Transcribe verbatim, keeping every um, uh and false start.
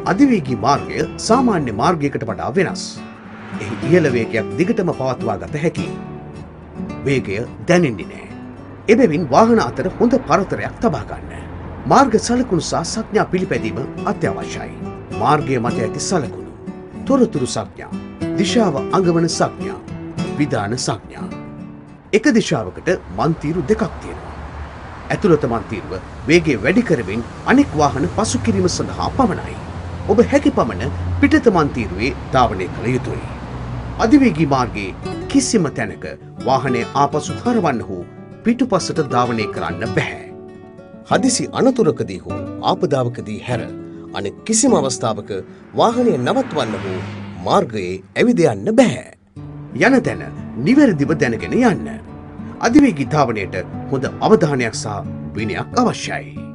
අධිවේගී මාර්ගය සාමාන්‍ය මාර්ගයකට වඩා වෙනස්. එහි ඉහළ වේගයක් දිගටම පවත්වා ගත හැකියි. වේගය දැනෙන්නේ නැහැ. එබැවින් වාහන අතර හොඳ පරතරයක් තබා ගන්න. මාර්ග සලකුණු සහ සංඥා පිළිපැදීම අත්‍යවශ්‍යයි. මාර්ගය මත ඇති සලකුණු, තොරතුරු සංඥා, දිශාව අඟවන සංඥා, විධාන සංඥා. එක දිශාවකට මන්තීරු දෙකක් තියෙනවා. ඇතුළත මන්තීරුව වේගය වැඩි කරමින් අනෙක් වාහන පසු කිරීම සඳහා පමණයි. ඔබ හැකි පමණ පිටත මන්තීරුවේ ධාවනය කළ යුතුයි. අධිවේගී මාර්ගයේ කිසිම තැනක වාහනය ආපසු හරවන්න හෝ පිටුපසට ධාවනය කරන්න බැහැ. හදිසි අනතුරකදී හෝ ආපදාවකදී හැර අනෙක් කිසිම අවස්ථාවක වාහනය නවත්වන්න හෝ මාර්ගයේ ඇවිද යන්න බැහැ. යන තැන නිවැරදිව දැනගෙන යන්න. අධිවේගී ධාවනයට හොඳ අවධානයක් සහ විනයක් අවශ්‍යයි.